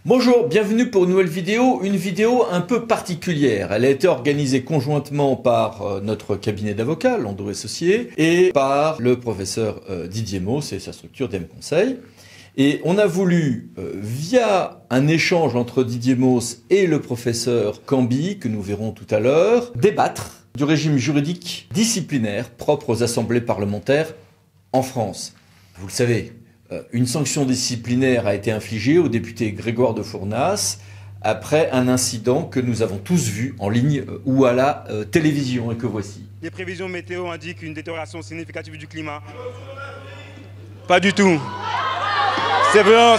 Bonjour, bienvenue pour une nouvelle vidéo, une vidéo un peu particulière. Elle a été organisée conjointement par notre cabinet d'avocats, Landau Associés, et par le professeur Didier Mauss et sa structure DM Conseil. Et on a voulu, via un échange entre Didier Mauss et le professeur Camby, que nous verrons tout à l'heure, débattre du régime juridique disciplinaire propre aux assemblées parlementaires en France. Vous le savez, une sanction disciplinaire a été infligée au député Grégoire de Fournas après un incident que nous avons tous vu en ligne ou à la télévision et que voici. Les prévisions météo indiquent une détérioration significative du climat. Pas du tout. C'est violence.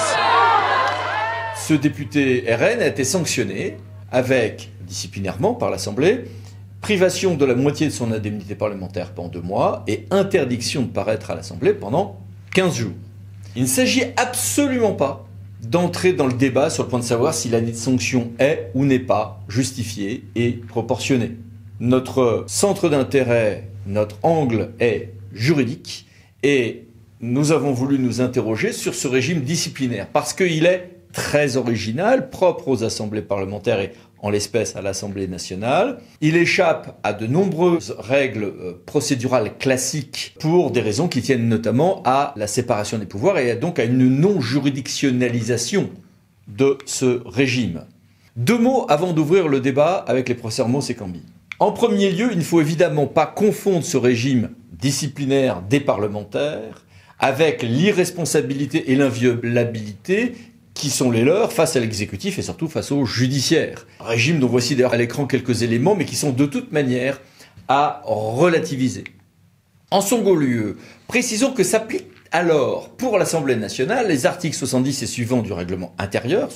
Ce député RN a été sanctionné avec, disciplinairement par l'Assemblée, privation de la moitié de son indemnité parlementaire pendant 2 mois et interdiction de paraître à l'Assemblée pendant 15 jours. Il ne s'agit absolument pas d'entrer dans le débat sur le point de savoir si la sanction est ou n'est pas justifiée et proportionnée. Notre centre d'intérêt, notre angle est juridique et nous avons voulu nous interroger sur ce régime disciplinaire parce qu'il est très original, propre aux assemblées parlementaires et en l'espèce à l'Assemblée nationale. Il échappe à de nombreuses règles procédurales classiques pour des raisons qui tiennent notamment à la séparation des pouvoirs et donc à une non-juridictionnalisation de ce régime. 2 mots avant d'ouvrir le débat avec les professeurs Mauss et Camby. En premier lieu, il ne faut évidemment pas confondre ce régime disciplinaire des parlementaires avec l'irresponsabilité et l'inviolabilité qui sont les leurs face à l'exécutif et surtout face au judiciaire. Un régime dont voici d'ailleurs à l'écran quelques éléments, mais qui sont de toute manière à relativiser. En second lieu, précisons que s'appliquent alors pour l'Assemblée nationale les articles 70 et suivants du règlement intérieur,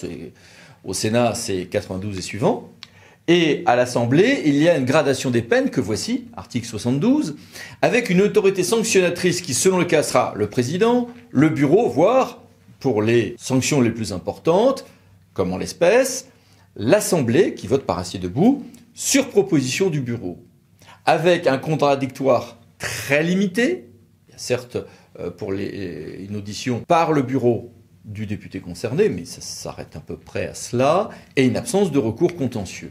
au Sénat c'est 92 et suivants, et à l'Assemblée il y a une gradation des peines que voici, article 72, avec une autorité sanctionnatrice qui selon le cas sera le président, le bureau, voire pour les sanctions les plus importantes, comme en l'espèce, l'Assemblée qui vote par acier debout sur proposition du bureau, avec un contradictoire très limité, certes pour une audition par le bureau du député concerné, mais ça s'arrête à peu près à cela, et une absence de recours contentieux.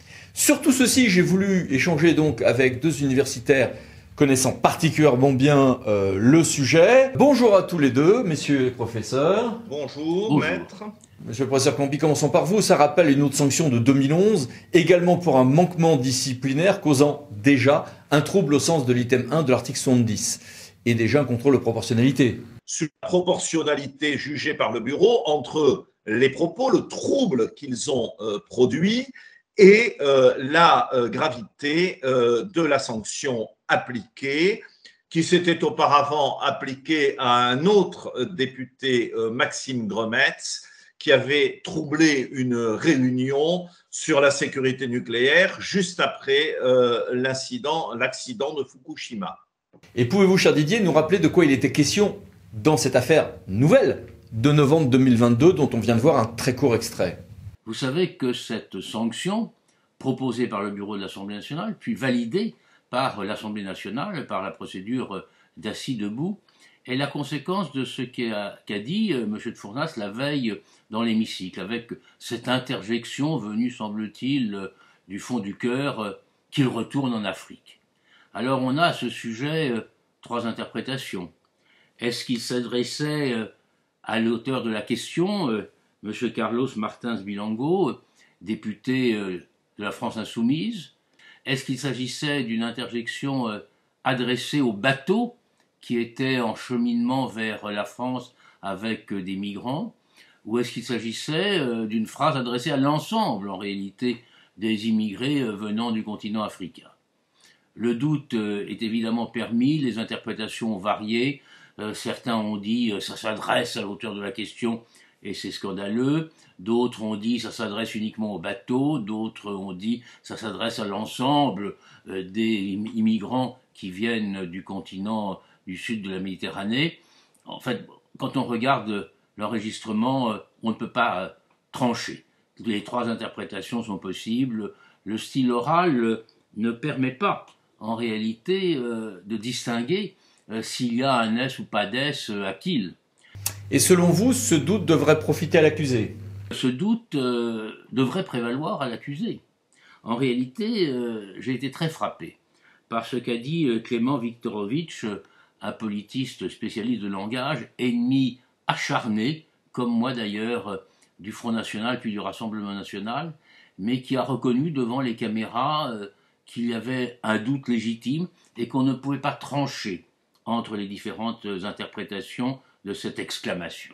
Sur tout ceci, j'ai voulu échanger donc avec 2 universitaires connaissant particulièrement bien le sujet. Bonjour à tous les 2, messieurs les professeurs. Bonjour, maître. Monsieur le professeur Camby, commençons par vous. Ça rappelle une autre sanction de 2011, également pour un manquement disciplinaire causant déjà un trouble au sens de l'item 1 de l'article 70 et déjà un contrôle de proportionnalité. Sur la proportionnalité jugée par le bureau entre les propos, le trouble qu'ils ont produit et la gravité de la sanction appliquée, qui s'était auparavant appliquée à un autre député, Maxime Gremetz, qui avait troublé une réunion sur la sécurité nucléaire juste après l'accident de Fukushima. Et pouvez-vous, cher Didier, nous rappeler de quoi il était question dans cette affaire nouvelle de novembre 2022 dont on vient de voir un très court extrait? Vous savez que cette sanction, proposée par le bureau de l'Assemblée nationale, puis validée par l'Assemblée nationale, par la procédure d'assis debout, est la conséquence de ce qu'a dit M. de Fournas la veille dans l'hémicycle, avec cette interjection venue, semble-t-il, du fond du cœur, qu'il retourne en Afrique. Alors on a à ce sujet 3 interprétations. Est-ce qu'il s'adressait à l'auteur de la question, M. Carlos Martins Bilango, député de la France insoumise? Est-ce qu'il s'agissait d'une interjection adressée aux bateaux qui étaient en cheminement vers la France avec des migrants? Ou est-ce qu'il s'agissait d'une phrase adressée à l'ensemble, en réalité, des immigrés venant du continent africain? Le doute est évidemment permis, les interprétations ont varié. Certains ont dit ça s'adresse à l'auteur de la question et c'est scandaleux. D'autres ont dit ça s'adresse uniquement aux bateaux. D'autres ont dit ça s'adresse à l'ensemble des immigrants qui viennent du continent du sud de la Méditerranée. En fait, quand on regarde l'enregistrement, on ne peut pas trancher. Les 3 interprétations sont possibles. Le style oral ne permet pas, en réalité, de distinguer s'il y a un S ou pas d'S à Kiel. Et selon vous, ce doute devrait profiter à l'accusé? Ce doute devrait prévaloir à l'accusé. En réalité, j'ai été très frappé par ce qu'a dit Clément Viktorovitch, un politiste spécialiste de langage, ennemi acharné, comme moi d'ailleurs, du Front National puis du Rassemblement National, mais qui a reconnu devant les caméras qu'il y avait un doute légitime et qu'on ne pouvait pas trancher entre les différentes interprétations de cette exclamation.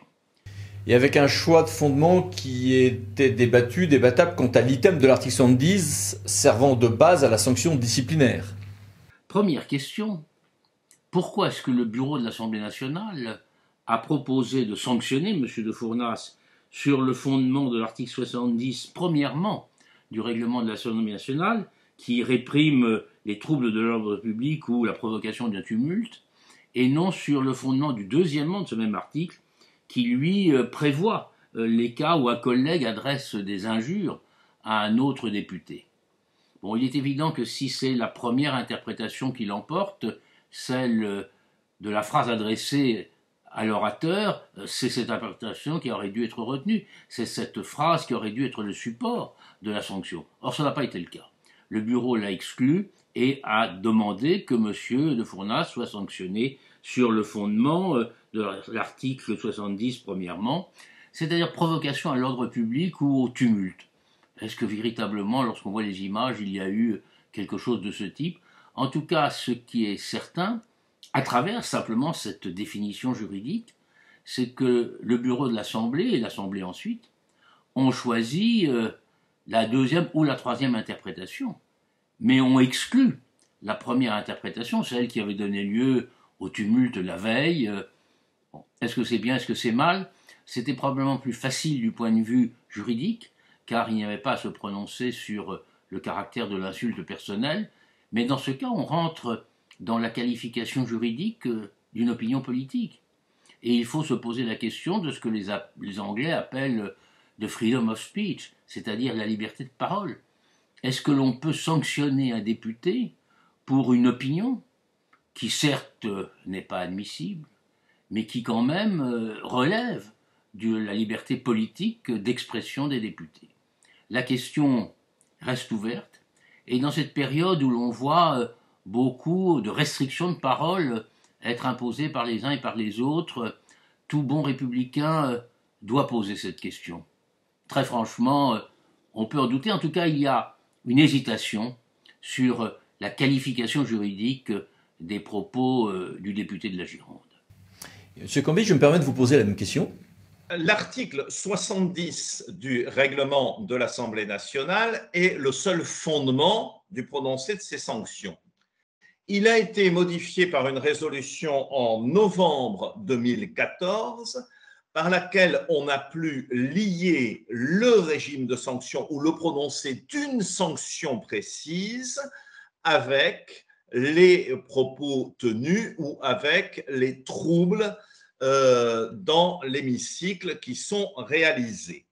Et avec un choix de fondement qui était débattable quant à l'item de l'article 70 servant de base à la sanction disciplinaire. Première question, pourquoi est-ce que le bureau de l'Assemblée nationale a proposé de sanctionner M. de Fournas sur le fondement de l'article 70, premièrement, du règlement de l'Assemblée nationale, qui réprime les troubles de l'ordre public ou la provocation d'un tumulte, et non sur le fondement du deuxièmement de ce même article, qui lui prévoit les cas où un collègue adresse des injures à un autre député. Bon, il est évident que si c'est la première interprétation qui l'emporte, celle de la phrase adressée à l'orateur, c'est cette interprétation qui aurait dû être retenue. C'est cette phrase qui aurait dû être le support de la sanction. Or, ça n'a pas été le cas. Le bureau l'a exclu et a demandé que M. de Fournas soit sanctionné sur le fondement de l'article 70, premièrement, c'est-à-dire provocation à l'ordre public ou au tumulte. Est-ce que véritablement, lorsqu'on voit les images, il y a eu quelque chose de ce type? En tout cas, ce qui est certain, à travers simplement cette définition juridique, c'est que le bureau de l'Assemblée, et l'Assemblée ensuite, ont choisi la deuxième ou la troisième interprétation, mais ont exclu la première interprétation, celle qui avait donné lieu au tumulte la veille. Est-ce que c'est bien, est-ce que c'est mal? C'était probablement plus facile du point de vue juridique, car il n'y avait pas à se prononcer sur le caractère de l'insulte personnelle, mais dans ce cas, on rentre dans la qualification juridique d'une opinion politique. Et il faut se poser la question de ce que les Anglais appellent the freedom of speech, c'est-à-dire la liberté de parole. Est-ce que l'on peut sanctionner un député pour une opinion qui certes n'est pas admissible, mais qui quand même relève de la liberté politique d'expression des députés? La question reste ouverte, et dans cette période où l'on voit beaucoup de restrictions de parole être imposées par les uns et par les autres, tout bon républicain doit poser cette question. Très franchement, on peut en douter. En tout cas, il y a une hésitation sur la qualification juridique des propos du député de la Gironde. Monsieur Cambis, je me permets de vous poser la même question. L'article 70 du règlement de l'Assemblée nationale est le seul fondement du prononcé de ces sanctions. Il a été modifié par une résolution en novembre 2014 par laquelle on n'a plus lié le régime de sanctions ou le prononcé d'une sanction précise avec les propos tenus ou avec les troubles dans l'hémicycle qui sont réalisés.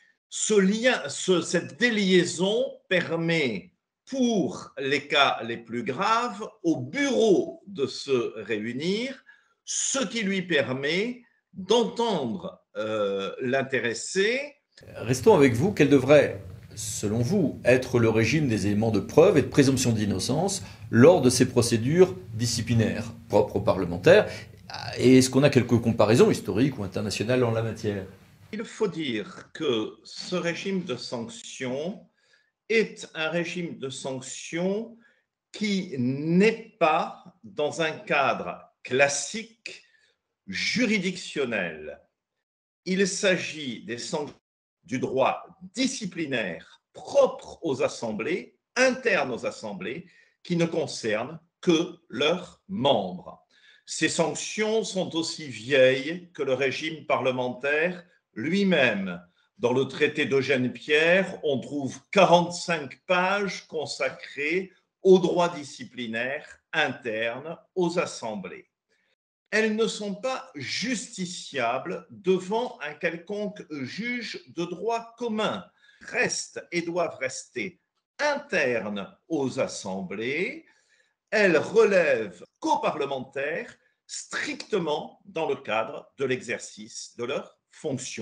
Cette déliaison permet, pour les cas les plus graves, au bureau de se réunir, ce qui lui permet d'entendre l'intéressé. Restons avec vous. Quel devrait, selon vous, être le régime des éléments de preuve et de présomption d'innocence lors de ces procédures disciplinaires propres aux parlementaires? Et est-ce qu'on a quelques comparaisons historiques ou internationales en la matière? Il faut dire que ce régime de sanctions est un régime de sanctions qui n'est pas dans un cadre classique juridictionnel. Il s'agit des sanctions du droit disciplinaire propre aux assemblées, internes aux assemblées, qui ne concernent que leurs membres. Ces sanctions sont aussi vieilles que le régime parlementaire lui-même. Dans le traité d'Eugène Pierre, on trouve 45 pages consacrées aux droits disciplinaires internes aux assemblées. Elles ne sont pas justiciables devant un quelconque juge de droit commun, restent et doivent rester internes aux assemblées. Elles relèvent qu'aux parlementaires strictement dans le cadre de l'exercice de leurs fonctions.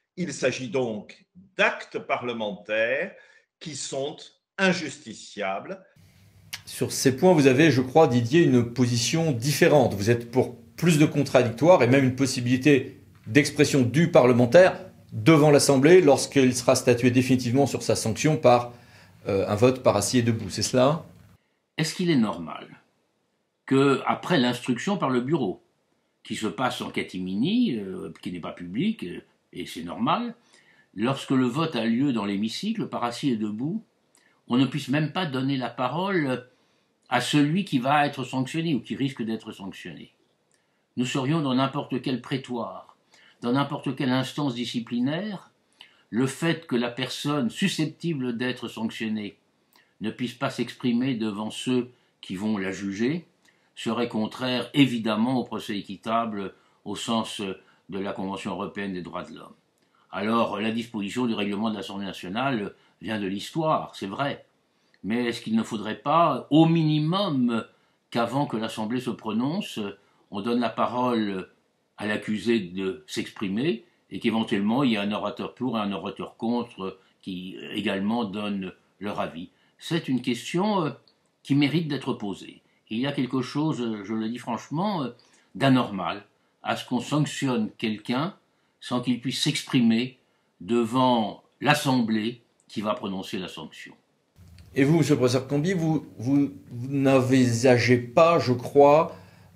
Il s'agit donc d'actes parlementaires qui sont injusticiables. Sur ces points, vous avez, je crois, Didier, une position différente. Vous êtes pour plus de contradictoires et même une possibilité d'expression du parlementaire devant l'Assemblée lorsqu'il sera statué définitivement sur sa sanction par un vote par assis et debout. C'est cela? Est-ce qu'il est normal que, après l'instruction par le bureau, qui se passe en catimini, qui n'est pas public, et c'est normal, lorsque le vote a lieu dans l'hémicycle, par assis et debout, on ne puisse même pas donner la parole à celui qui va être sanctionné ou qui risque d'être sanctionné? Nous serions dans n'importe quel prétoire, dans n'importe quelle instance disciplinaire, le fait que la personne susceptible d'être sanctionnée ne puisse pas s'exprimer devant ceux qui vont la juger serait contraire évidemment au procès équitable au sens de la Convention européenne des droits de l'homme. Alors la disposition du règlement de l'Assemblée nationale vient de l'histoire, c'est vrai, mais est-ce qu'il ne faudrait pas, au minimum, qu'avant que l'Assemblée se prononce, on donne la parole à l'accusé de s'exprimer et qu'éventuellement il y a un orateur pour et un orateur contre qui également donnent leur avis? C'est une question qui mérite d'être posée. Il y a quelque chose, je le dis franchement, d'anormal à ce qu'on sanctionne quelqu'un sans qu'il puisse s'exprimer devant l'Assemblée qui va prononcer la sanction. Et vous, monsieur le professeur Cambi, vous n'envisagez pas, je crois,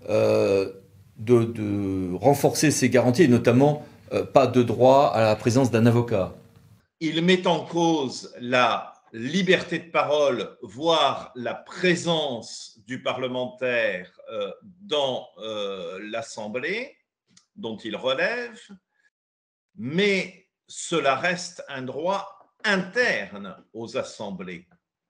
de renforcer ces garanties, et notamment pas de droit à la présence d'un avocat? Il met en cause la liberté de parole, voire la présence du parlementaire dans l'Assemblée, dont il relève, mais cela reste un droit interne aux assemblées.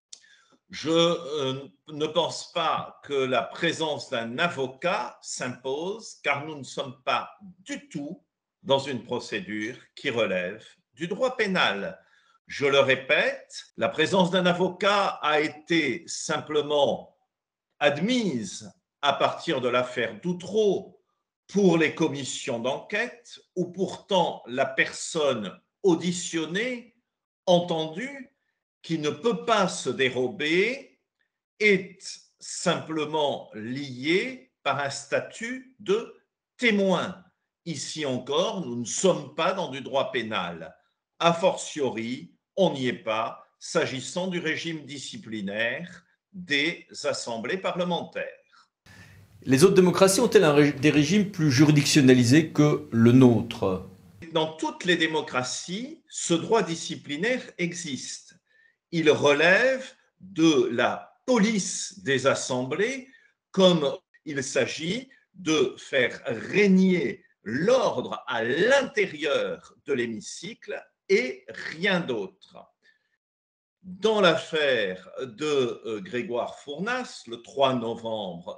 Je ne pense pas que la présence d'un avocat s'impose, car nous ne sommes pas du tout dans une procédure qui relève du droit pénal. Je le répète, la présence d'un avocat a été simplement admise à partir de l'affaire d'Outreau pour les commissions d'enquête, où pourtant la personne auditionnée, entendue, qui ne peut pas se dérober, est simplement liée par un statut de témoin. Ici encore, nous ne sommes pas dans du droit pénal. A fortiori, on n'y est pas, s'agissant du régime disciplinaire des assemblées parlementaires. Les autres démocraties ont-elles des régimes plus juridictionnalisés que le nôtre? Dans toutes les démocraties, ce droit disciplinaire existe. Il relève de la police des assemblées, comme il s'agit de faire régner l'ordre à l'intérieur de l'hémicycle et rien d'autre. Dans l'affaire de Grégoire Fournas, le 3 novembre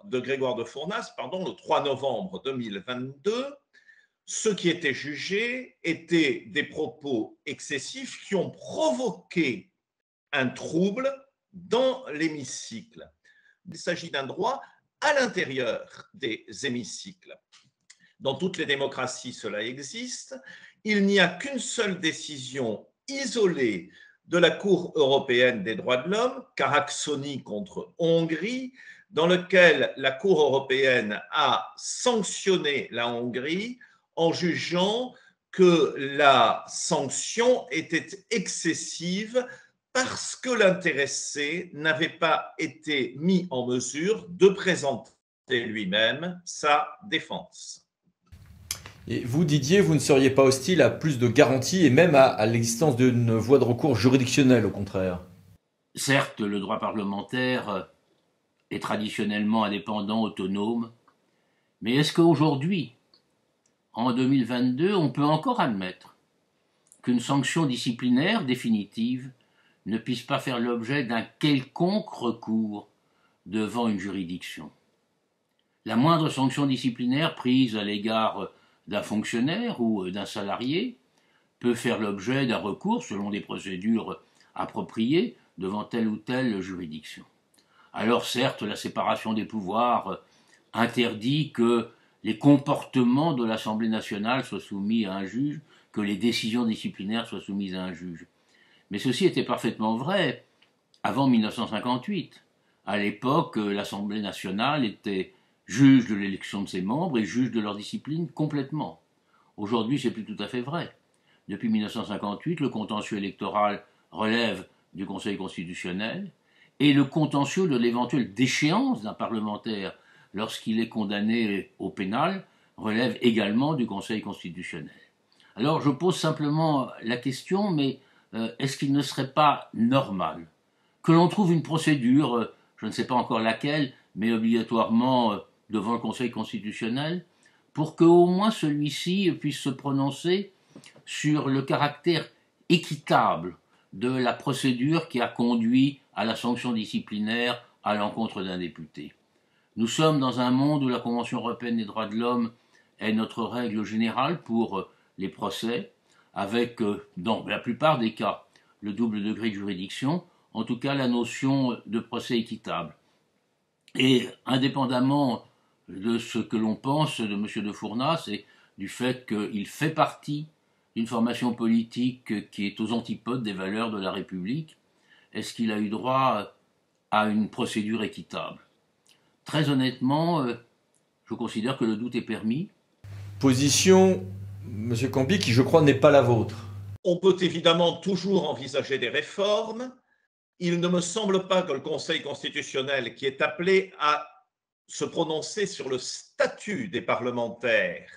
2022, ce qui était jugé étaient des propos excessifs qui ont provoqué un trouble dans l'hémicycle. Il s'agit d'un droit à l'intérieur des hémicycles. Dans toutes les démocraties, cela existe. Il n'y a qu'une seule décision isolée de la Cour européenne des droits de l'homme, Karacsony contre Hongrie, dans lequel la Cour européenne a sanctionné la Hongrie en jugeant que la sanction était excessive parce que l'intéressé n'avait pas été mis en mesure de présenter lui-même sa défense. Et vous, Didier, vous ne seriez pas hostile à plus de garanties et même à l'existence d'une voie de recours juridictionnelle, au contraire? Certes, le droit parlementaire est traditionnellement indépendant, autonome, mais est-ce qu'aujourd'hui, en 2022, on peut encore admettre qu'une sanction disciplinaire définitive ne puisse pas faire l'objet d'un quelconque recours devant une juridiction? La moindre sanction disciplinaire prise à l'égard d'un fonctionnaire ou d'un salarié peut faire l'objet d'un recours selon des procédures appropriées devant telle ou telle juridiction. Alors certes, la séparation des pouvoirs interdit que les comportements de l'Assemblée nationale soient soumis à un juge, que les décisions disciplinaires soient soumises à un juge. Mais ceci était parfaitement vrai avant 1958. À l'époque, l'Assemblée nationale était juge de l'élection de ses membres et juge de leur discipline complètement. Aujourd'hui, c'est plus tout à fait vrai. Depuis 1958, le contentieux électoral relève du Conseil constitutionnel et le contentieux de l'éventuelle déchéance d'un parlementaire lorsqu'il est condamné au pénal relève également du Conseil constitutionnel. Alors je pose simplement la question, mais est-ce qu'il ne serait pas normal que l'on trouve une procédure, je ne sais pas encore laquelle, mais obligatoirement devant le Conseil constitutionnel, pour qu'au moins celui-ci puisse se prononcer sur le caractère équitable de la procédure qui a conduit à la sanction disciplinaire à l'encontre d'un député. Nous sommes dans un monde où la Convention européenne des droits de l'homme est notre règle générale pour les procès, avec, dans la plupart des cas, le double degré de juridiction, en tout cas la notion de procès équitable. Et indépendamment de ce que l'on pense de M. de Fournas et du fait qu'il fait partie d'une formation politique qui est aux antipodes des valeurs de la République, est-ce qu'il a eu droit à une procédure équitable? Très honnêtement, je considère que le doute est permis. Position, M. Campi, qui je crois n'est pas la vôtre. On peut évidemment toujours envisager des réformes. Il ne me semble pas que le Conseil constitutionnel, qui est appelé à se prononcer sur le statut des parlementaires,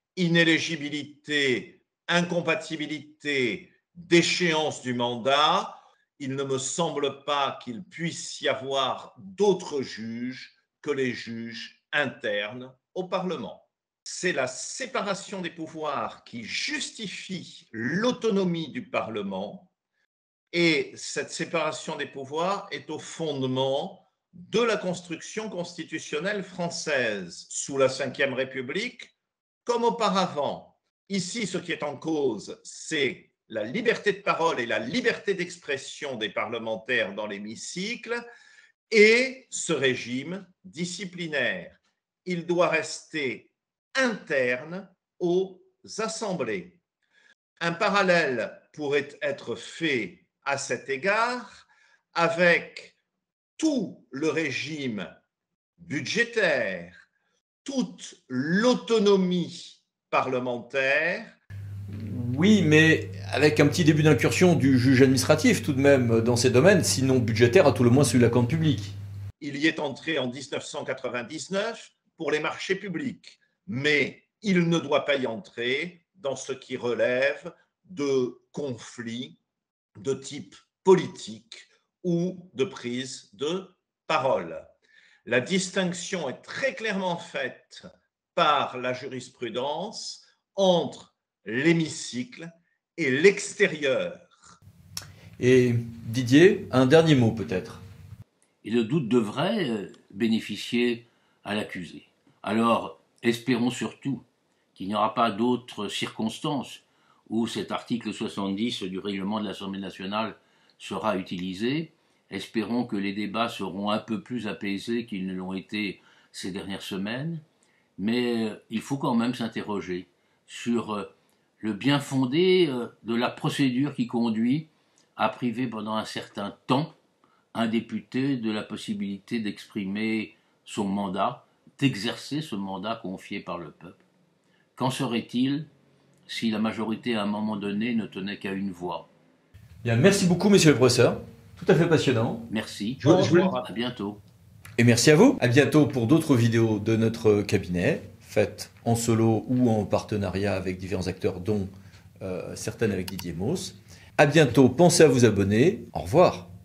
inéligibilité, incompatibilité, déchéance du mandat, il ne me semble pas qu'il puisse y avoir d'autres juges que les juges internes au Parlement. C'est la séparation des pouvoirs qui justifie l'autonomie du Parlement, et cette séparation des pouvoirs est au fondement de la construction constitutionnelle française sous la Ve République comme auparavant. Ici, ce qui est en cause, c'est la liberté de parole et la liberté d'expression des parlementaires dans l'hémicycle et ce régime disciplinaire. Il doit rester interne aux assemblées. Un parallèle pourrait être fait à cet égard avec tout le régime budgétaire, toute l'autonomie parlementaire. Oui, mais avec un petit début d'incursion du juge administratif tout de même dans ces domaines, sinon budgétaire, à tout le moins celui de la compte publique. Il y est entré en 1999 pour les marchés publics, mais il ne doit pas y entrer dans ce qui relève de conflits de type politique ou de prise de parole. La distinction est très clairement faite par la jurisprudence entre l'hémicycle et l'extérieur. Et Didier, un dernier mot peut-être. Et le doute devrait bénéficier à l'accusé. Alors, espérons surtout qu'il n'y aura pas d'autres circonstances où cet article 70 du règlement de l'Assemblée nationale sera utilisé. Espérons que les débats seront un peu plus apaisés qu'ils ne l'ont été ces dernières semaines. Mais il faut quand même s'interroger sur le bien fondé de la procédure qui conduit à priver pendant un certain temps un député de la possibilité d'exprimer son mandat, d'exercer ce mandat confié par le peuple. Qu'en serait-il si la majorité à un moment donné ne tenait qu'à une voix? Bien, merci beaucoup, monsieur le professeur. Tout à fait passionnant. Merci. À bientôt. Et merci à vous. À bientôt pour d'autres vidéos de notre cabinet, faites en solo ou en partenariat avec différents acteurs, dont certaines avec Didier Mauss. À bientôt. Pensez à vous abonner. Au revoir.